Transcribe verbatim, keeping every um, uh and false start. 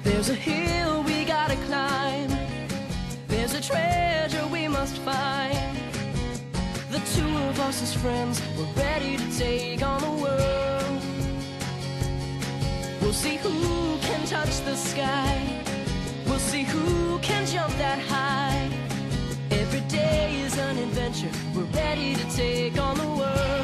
There's a hill we gotta climb, there's a treasure we must find. The two of us as friends, we're ready to take on the world. We'll see who can touch the sky, we'll see who can jump that high. Every day is an adventure, we're ready to take on the world.